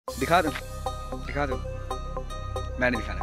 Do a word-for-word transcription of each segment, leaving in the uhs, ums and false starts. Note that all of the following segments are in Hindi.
दिखा दो दिखा दो मैंने दिखाना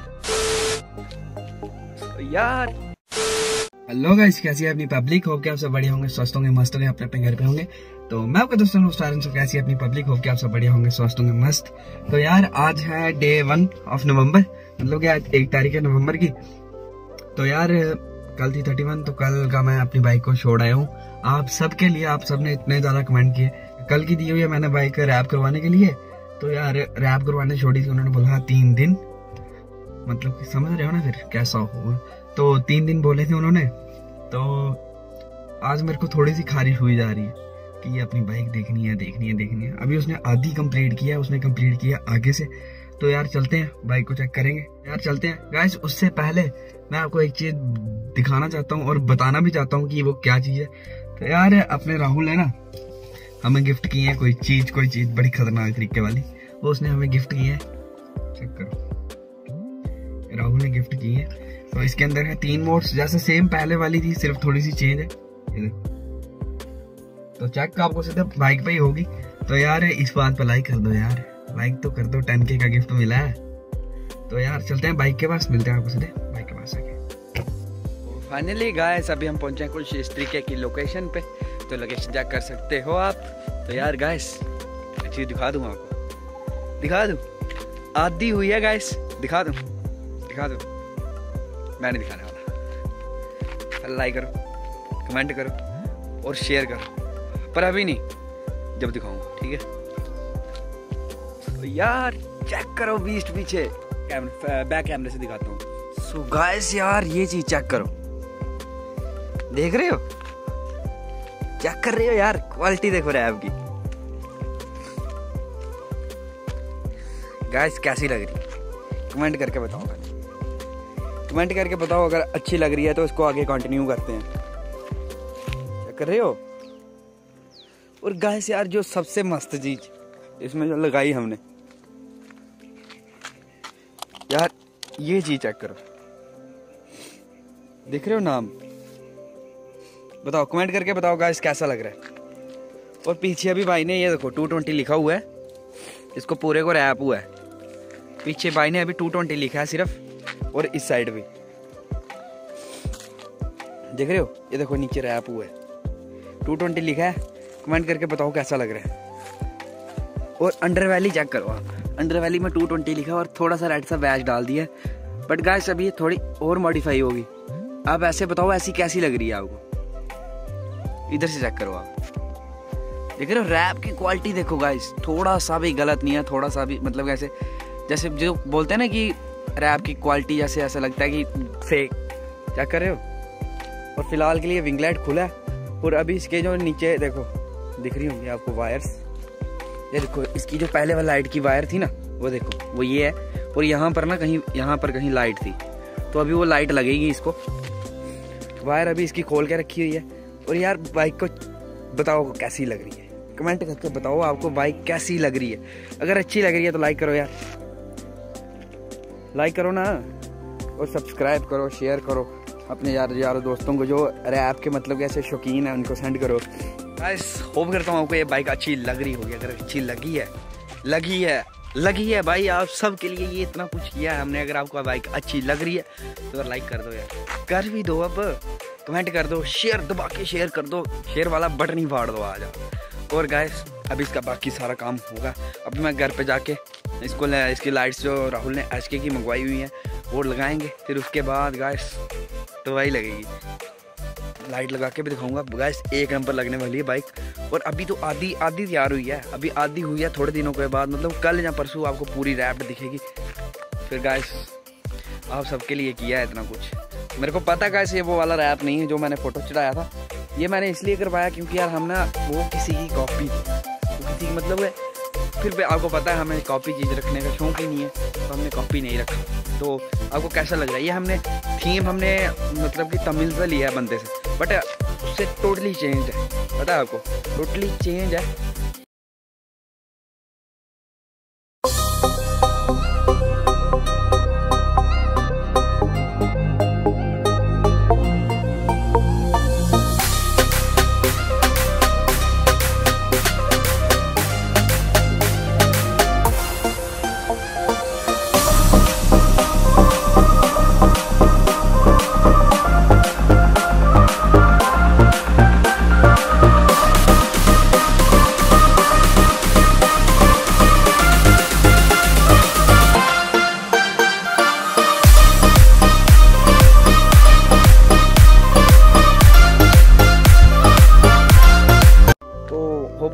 यार। हेलो गाइस, कैसी है अपनी पब्लिक? होप के आप सब बढ़िया होंगे, स्वस्थ होंगे, मस्त होंगे, अपने अपने घर पे होंगे। तो मैं आपका दोस्तों स्टार सब कैसी है अपनी पब्लिक? होप के आप सब बढ़िया होंगे, स्वस्थ होंगे, मस्त। तो यार आज है डे वन ऑफ नवंबर, मतलब कि आज एक तारीख है नवंबर की। तो यार कल थी थर्टी वन, तो कल का मैं अपनी बाइक को छोड़ आया हूँ आप सबके लिए। आप सबने इतने ज्यादा कमेंट किए, कल की दी हुई है मैंने बाइक रैप करवाने के लिए। तो यार रैप करवाने छोड़ी थी, उन्होंने बोला तीन दिन, मतलब कि समझ रहे हो ना फिर कैसा हो। तो तीन दिन बोले थे उन्होंने। तो आज मेरे को थोड़ी सी खारिश हुई जा रही है कि ये अपनी बाइक देखनी है देखनी है देखनी है। अभी उसने आधी कंप्लीट किया, उसने कंप्लीट किया आगे से। तो यार चलते हैं, बाइक को चेक करेंगे यार, चलते हैं गाइस। उससे पहले मैं आपको एक चीज दिखाना चाहता हूँ और बताना भी चाहता हूँ कि वो क्या चीज है। तो यार अपने राहुल है ना, हमें गिफ्ट की है कोई चीज, कोई चीज बड़ी खतरनाक तरीके वाली, वो उसने हमें गिफ्ट की है। चेक करो, राहुल ने गिफ्ट की है। तो इसके अंदर है तीन मोड्स, जैसे सेम पहले वाली थी, सिर्फ थोड़ी सी चेंज है। तो चेक आपको सीधे बाइक पे ही होगी। तो यार इस बात पे लाइक कर दो यार, लाइक तो कर दो, टेन के का गिफ्ट मिला है। तो यार चलते हैं बाइक के पास, मिलते हैं आपको सीधे बाइक के पास आके। फाइनली गाइस अभी हम पहुंचे हैं कुछ इस तरीके की लोकेशन पे, तो लोकेशन चेक कर सकते हो आप। तो यार गाइस चीज दिखा दूं आपको, दिखा दूं, आधी हुई है गाइस, दिखा दूं दिखा दूं मैंने दिखाने वाला। लाइक करो, कमेंट करो और शेयर करो, पर अभी नहीं, जब दिखाऊंगा, ठीक है। तो यार चेक करो बीस्ट पीछे, कैमरे बैक कैमरे से दिखाता हूँ। सो गाइस यार ये चीज चेक करो, देख रहे हो, चेक कर रहे हो यार, क्वालिटी देखो रैप की गाइस कैसी लग रही है, कमेंट करके बताओ, कमेंट करके बताओ। अगर अच्छी लग रही है तो इसको आगे कंटिन्यू करते हैं। क्या कर रहे हो? और गाइस यार जो सबसे मस्त चीज इसमें जो लगाई हमने यार, ये चीज चेक करो, देख रहे हो नाम? बताओ, कमेंट करके बताओ गाइस कैसा लग रहा है। और पीछे अभी भाई ने ये देखो टू ट्वेंटी लिखा हुआ है, इसको पूरे को रैप हुआ है। पीछे भाई ने अभी टू ट्वेंटी लिखा है सिर्फ, और इस साइड भी देख रहे हो, ये देखो नीचे रैप हुआ है, टू ट्वेंटी लिखा है। कमेंट करके बताओ कैसा लग रहा है। और अंडर वैली चेक करो आप, अंडर वैली में टू ट्वेंटी लिखा है और थोड़ा सा रेड सा बैच डाल दिया है। बट गाइस अभी ये थोड़ी और मॉडिफाई होगी। आप ऐसे बताओ ऐसी कैसी लग रही है आपको? इधर से चेक करो आप, देख रहे हो रैप की क्वालिटी देखो गाइस, थोड़ा सा भी गलत नहीं है, थोड़ा सा भी, मतलब कैसे जैसे जो बोलते हैं ना कि रैप की क्वालिटी, जैसे ऐसा लगता है कि फेक। क्या कर रहे हो? और फिलहाल के लिए विंग लाइट खुला है। और अभी इसके जो नीचे देखो दिख रही होंगी आपको वायर्स, ये देखो इसकी जो पहले वाली लाइट की वायर थी ना, वो देखो वो ये है। और यहाँ पर ना कहीं, यहाँ पर कहीं लाइट थी, तो अभी वो लाइट लगेगी इसको। वायर अभी इसकी खोल के रखी हुई है। और यार बाइक को बताओ कैसी लग रही है, कमेंट करके बताओ आपको बाइक कैसी लग रही है। अगर अच्छी लग रही है तो लाइक करो यार, लाइक करो ना, और सब्सक्राइब करो, शेयर करो अपने यार यार दोस्तों को जो रैप के मतलब कैसे शौकीन है, उनको सेंड करो। गाइस होप करता हूँ आपको ये बाइक अच्छी लग रही होगी। अगर अच्छी लगी है लगी है लगी है भाई, आप सब के लिए ये इतना कुछ किया है हमने। अगर आपको बाइक अच्छी लग रही है तो लाइक कर दो यार, कर भी दो, अब कमेंट कर दो, शेयर दबा के शेयर कर दो, शेयर वाला बटन ही फाड़ दो आ जाओ। और गाइस अभी इसका बाकी सारा काम होगा। अभी मैं घर पे जाके इसको इसकी लाइट्स जो राहुल ने एच के की मंगवाई हुई हैं वो लगाएंगे, फिर उसके बाद गाइस तो वही लगेगी, लाइट लगा के भी दिखाऊंगा गाइस। एक नंबर लगने वाली है बाइक। और अभी तो आधी आधी तैयार हुई है, अभी आधी हुई है, थोड़े दिनों के बाद मतलब कल या परसों आपको पूरी रैप्ड दिखेगी। फिर गाइस आप सबके लिए किया है इतना कुछ। मेरे को पता गाइस ये वो वाला रैप नहीं है जो मैंने फोटो चढ़ाया था, ये मैंने इसलिए करवाया क्योंकि यार हम ना वो किसी की कॉपी, तो किसी की मतलब है, फिर भी आपको पता है हमें कॉपी चीज़ रखने का शौक ही नहीं है, तो हमने कॉपी नहीं रखा। तो आपको कैसा लग रहा है? ये हमने थीम हमने मतलब कि तमिल से लिया है बंदे से, बट उससे टोटली चेंज है, पता है आपको, टोटली चेंज है।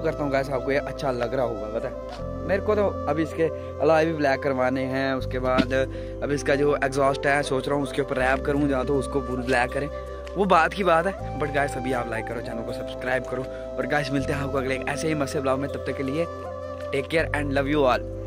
करता हूँ गाइस आपको ये अच्छा लग रहा होगा। पता है मेरे को तो अभी इसके अलावा भी ब्लैक करवाने हैं, उसके बाद अब इसका जो एग्जॉस्ट है सोच रहा हूँ उसके ऊपर रैप करूँ, या तो उसको पूरा ब्लैक करें, वो बात की बात है। बट गाइस अभी आप लाइक करो, चैनल को सब्सक्राइब करो, और गाइस मिलते हैं आपको अगले ऐसे ही मस्त ब्लॉग में। तब तक के लिए take care and love you all.